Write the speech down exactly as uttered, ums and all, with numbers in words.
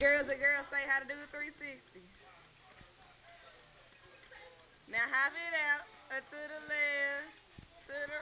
Girls and girls say how to do a three sixty. Now hop it out, uh, to the left, to the